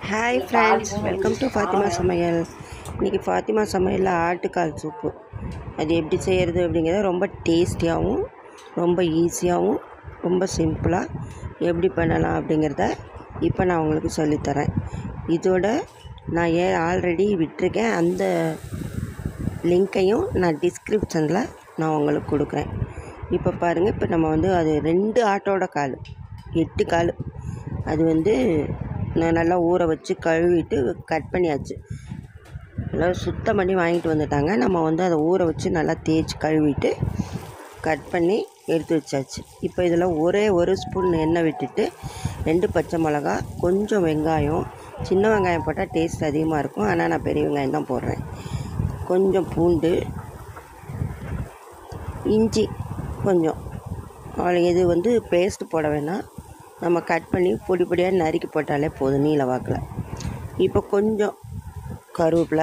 Hi friends, welcome to Fathima சமையல். இன்றைக்கி ஃபாத்திமா சமையலில் ஆட்டுக்கால் சூப்பு அது எப்படி செய்கிறது அப்படிங்கிறத ரொம்ப டேஸ்டியாகவும் ரொம்ப ஈஸியாகவும் ரொம்ப சிம்பிளாக எப்படி பண்ணலாம் அப்படிங்கிறத இப்போ நான் உங்களுக்கு சொல்லித்தரேன். இதோட நான் ஆல்ரெடி விட்டிருக்கேன், அந்த லிங்க்கையும் நான் டிஸ்கிரிப்ஷனில் நான் உங்களுக்கு கொடுக்குறேன். இப்போ பாருங்கள், இப்போ நம்ம அது 2 ஆட்டோட கால் 8 கால் அது நான் நல்லா ஊற வச்சு கழுவிட்டு கட் பண்ணியாச்சு. நல்லா சுத்தம் பண்ணி வாங்கிட்டு வந்துட்டாங்க. நம்ம அதை ஊற வச்சு நல்லா தேய்ச்சி கழுவிட்டு கட் பண்ணி எடுத்து வச்சாச்சு. இப்போ இதில் ஒரே 1 ஸ்பூன் எண்ணெய் விட்டுட்டு 2 பச்சை மிளகா, கொஞ்சம் வெங்காயம், சின்ன வெங்காயம் போட்டால் டேஸ்ட் அதிகமாக இருக்கும், ஆனால் நான் பெரிய வெங்காயம் தான் போடுறேன். கொஞ்சம் பூண்டு, இஞ்சி கொஞ்சம், இது பேஸ்ட்டு போட வேணாம், நம்ம கட் பண்ணி பொடி பொடியாக நறுக்கி போட்டாலே போதும் நீல வாக்கில். இப்போ கொஞ்சம் கருவேப்பிலை,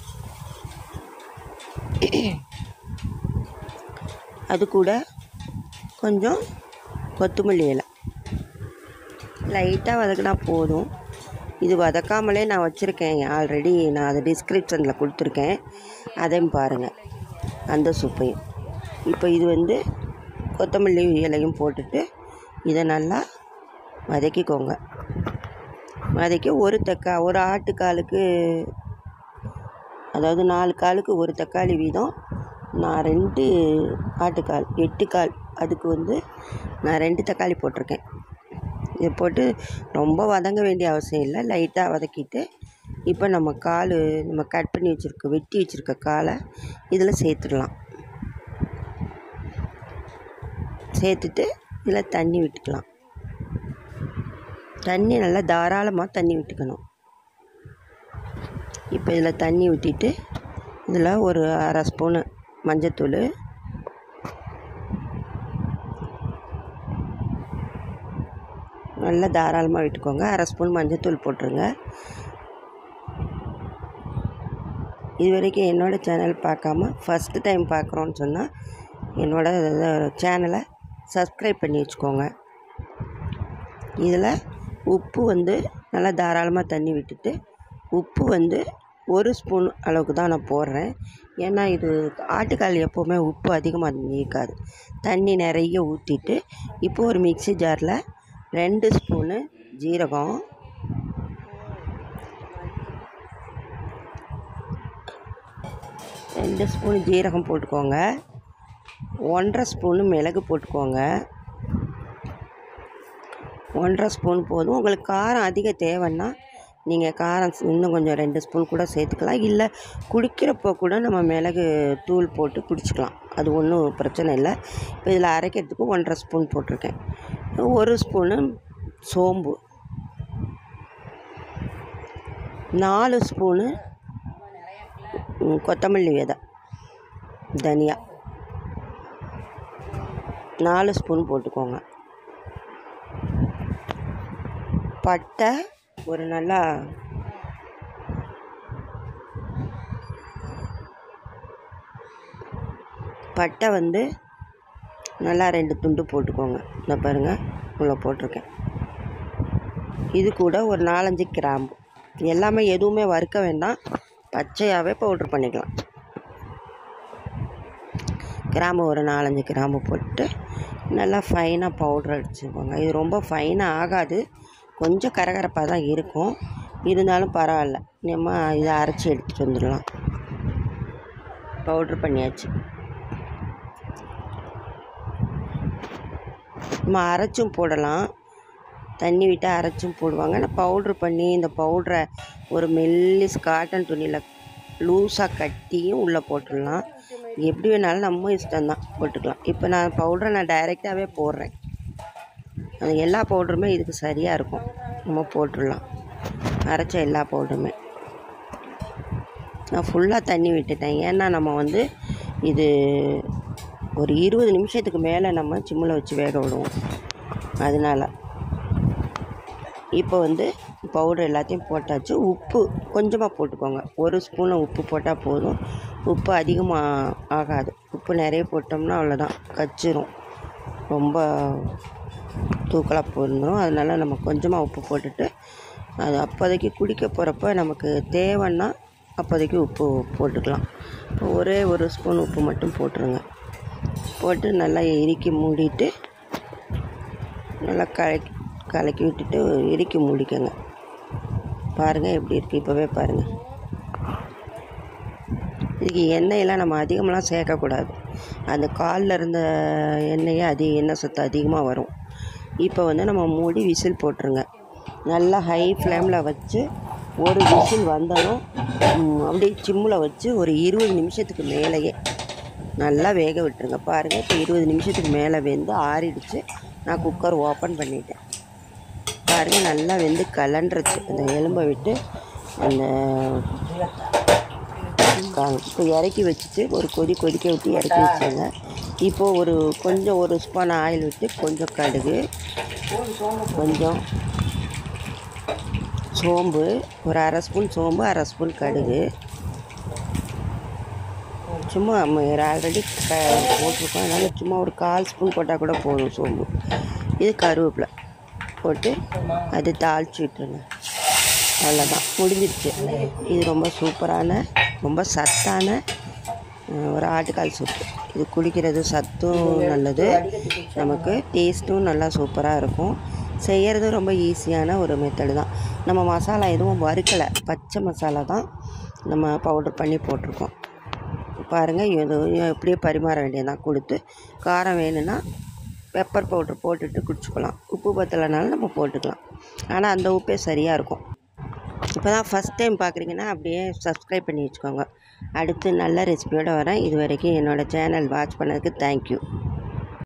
அது கூட கொஞ்சம் கொத்தமல்லி இலை லைட்டாக வதக்கினா போதும். இது வதக்காமலே நான் வச்சுருக்கேன் ஆல்ரெடி, நான் அதை டிஸ்கிரிப்ஷனில் கொடுத்துருக்கேன், அதையும் பாருங்கள் அந்த சூப்பையும். இப்போ இது கொத்தமல்லி இலையும் போட்டுட்டு இதை நல்லா வதக்கிக்கோங்க. வதக்கி ஒரு ஆட்டுக்காலுக்கு, அதாவது 4 காலுக்கு 1 தக்காளி வீதம், நான் 2 ஆட்டுக்கால் 8 கால், அதுக்கு நான் 2 தக்காளி போட்டிருக்கேன். இதை போட்டு ரொம்ப வதங்க வேண்டிய அவசியம் இல்லை, லைட்டாக வதக்கிட்டு இப்போ நம்ம கட் பண்ணி வெட்டி வச்சுருக்க காலை இதில் சேர்த்துடலாம். சேர்த்துட்டு இதில் தண்ணி விட்டுக்கலாம். தண்ணி நல்லா தாராளமாக தண்ணி விட்டுக்கணும். இப்போ இதில் தண்ணி ஊற்றிட்டு இதில் ஒரு 1/2 ஸ்பூனு மஞ்சத்தூள், நல்லா தாராளமாக விட்டுக்கோங்க. 1/2 ஸ்பூன் மஞ்சத்தூள் போட்டுருங்க. இது வரைக்கும் என்னோடய சேனல் பார்க்காம ஃபஸ்ட்டு டைம் பார்க்குறோன்னு சொன்னால் என்னோடய சேனலை சப்ஸ்கிரைப் பண்ணி வச்சுக்கோங்க. இதில் உப்பு நல்லா தாராளமாக தண்ணி விட்டுட்டு, உப்பு 1 ஸ்பூன் அளவுக்கு தான் நான் போடுறேன். ஏன்னா இது ஆட்டுக்கால் எப்போவுமே உப்பு அதிகமாக இருக்காது. தண்ணி நிறைய ஊற்றிட்டு இப்போ ஒரு மிக்ஸி ஜாரில் 2 ஸ்பூனு ஜீரகம், 2 ஸ்பூன் ஜீரகம் போட்டுக்கோங்க. 1/2 ஸ்பூனு மிளகு போட்டுக்கோங்க. 1/2 ஸ்பூன் போதும். உங்களுக்கு காரம் அதிகம் தேவைன்னா நீங்கள் காரம் இன்னும் கொஞ்சம் 2 ஸ்பூன் கூட சேர்த்துக்கலாம். இல்லை குடிக்கிறப்போ கூட நம்ம மிளகு தூள் போட்டு குடிச்சிக்கலாம், அது ஒன்றும் பிரச்சனை இல்லை. இப்போ இதில் அரைக்கிறதுக்கு 1/2 ஸ்பூன் போட்டிருக்கேன். 1 ஸ்பூனு சோம்பு, 4 ஸ்பூனு கொத்தமல்லி விதை, தனியா 4 ஸ்பூன் போட்டுக்கோங்க. பட்டை ஒரு நல்லா பட்டை நல்லா 2 துண்டு போட்டுக்கோங்க. இந்த பாருங்கள், இவ்வளோ போட்டிருக்கேன். இது கூட ஒரு 4-5 கிராம்பு, எல்லாமே எதுவுமே வறுக்க வேண்டாம், பச்சையாகவே பவுட்ரு பண்ணிக்கலாம். கிராம்பு ஒரு 4-5 கிராம்பு போட்டு நல்லா ஃபைனாக பவுட்ரு அடிச்சுக்கோங்க. இது ரொம்ப ஃபைனாக ஆகாது, கொஞ்சம் கரகரப்பாக தான் இருக்கும், இருந்தாலும் பரவாயில்ல, நம்ம இதை அரைச்சி எடுத்துகிட்டு வந்துடலாம். பவுட்ரு பண்ணியாச்சு. நம்ம அரைச்சும் போடலாம், தண்ணி விட்டு அரைச்சும் போடுவாங்க. நான் பவுட்ரு பண்ணி இந்த பவுட்ரை ஒரு மெல்லிஸ் காட்டன் துணியில் லூஸாக கட்டியும் உள்ளே போட்டுடலாம். எப்படி வேணாலும் நம்ம இஷ்டம்தான் போட்டுக்கலாம். இப்போ நான் பவுட்ரை டைரெக்டாகவே போடுறேன், அது எல்லா பவுட்ருமே இதுக்கு சரியாக இருக்கும், நம்ம போட்டுடலாம். அரைச்ச எல்லா பவுடருமே நான் ஃபுல்லாக தண்ணி விட்டுட்டேன். ஏன்னா நம்ம இது ஒரு 20 நிமிஷத்துக்கு மேலே நம்ம சிம்மில் வச்சு வேக விடுவோம், அதனால். இப்போ பவுடர் எல்லாத்தையும் போட்டாச்சு. உப்பு கொஞ்சமாக போட்டுக்கோங்க, 1 ஸ்பூனை உப்பு போட்டால் போதும். உப்பு அதிகமாக ஆகாது, உப்பு நிறைய போட்டோம்னா அவ்வளோதான், கச்சிரும், ரொம்ப தூக்கலாக போடணும். அதனால் நம்ம கொஞ்சமாக உப்பு போட்டுட்டு அது அப்போதைக்கு குடிக்க போகிறப்ப நமக்கு தேவைன்னா அப்போதைக்கு உப்பு போட்டுக்கலாம். இப்போ ஒரே ஒரு ஸ்பூன் உப்பு மட்டும் போட்டுருங்க. போட்டு நல்லா இறுக்கி மூடிட்டு நல்லா கலக்கி விட்டுட்டு இறுக்கி மூடிக்கங்க. பாருங்கள் எப்படி இருக்குது, இப்போவே பாருங்கள். இதுக்கு எண்ணெயெல்லாம் நம்ம அதிகமெலாம் சேர்க்கக்கூடாது. அந்த காலில் இருந்த எண்ணெயே எண்ணெய் சத்து அதிகமாக வரும். இப்போ நம்ம மூடி விசில் போட்டுருங்க. நல்லா ஹை ஃப்ளேமில் வச்சு ஒரு விசில் வந்தாலும் அப்படியே சிம்மில் வச்சு ஒரு 20 நிமிஷத்துக்கு மேலேயே நல்லா வேக விட்டுருங்க. பாருங்கள், இப்போ 20 நிமிஷத்துக்கு மேலே வெந்து ஆறிடுச்சு. நான் குக்கர் ஓப்பன் பண்ணிட்டேன். பாருங்கள், நல்லா வெந்து கலண்டுருச்சு. அந்த எலும்பை விட்டு அந்த இப்போ இறக்கி வச்சுட்டு ஒரு கொதிக்க விட்டு இறக்கி வச்சுருங்க. இப்போது கொஞ்சம் ஒரு ஸ்பூன் ஆயில் விட்டு கொஞ்சம் கடுகு, கொஞ்சம் சோம்பு, ஒரு அரை ஸ்பூன் சோம்பு, அரை ஸ்பூன் கடுகு, சும்மா ஆல்ரெடி போட்டிருக்கோம், அதனால் சும்மா ஒரு 1/4 ஸ்பூன் போட்டால் கூட போதும் சோம்பு. இது கருவேப்பிலை போட்டு அது தாளித்து விட்டுருங்க. அவ்வளோதான், முடிஞ்சிடுச்சு. இது ரொம்ப சூப்பரான, ரொம்ப சத்தான ஒரு ஆட்டுக்கால் சூப்பு. இது குடிக்கிறது சத்தும் நல்லது, நமக்கு டேஸ்ட்டும் நல்லா சூப்பராக இருக்கும். செய்கிறது ரொம்ப ஈஸியான ஒரு மெத்தடு தான். நம்ம மசாலா எதுவும் வறுக்கலை, பச்சை மசாலா தான் நம்ம பவுடர் பண்ணி போட்டிருக்கோம். பாருங்கள், இது எப்படியே பரிமாற வேண்டியதான். கொடுத்து காரம் வேணும்னா பெப்பர் பவுட்ரு போட்டுட்டு குடிச்சுக்கலாம். உப்பு பத்தலைனாலும் நம்ம போட்டுக்கலாம். ஆனால் அந்த உப்பே சரியாக இருக்கும். இப்போ தான் ஃபஸ்ட் டைம் பார்க்குறீங்கன்னா அப்படியே சப்ஸ்கிரைப் பண்ணி வச்சுக்கோங்க. அடுத்து நல்ல ரெசிபியோடு வரேன். இது வரைக்கும் என்னோடய சேனல் வாட்ச் பண்ணதுக்கு தேங்க்யூ.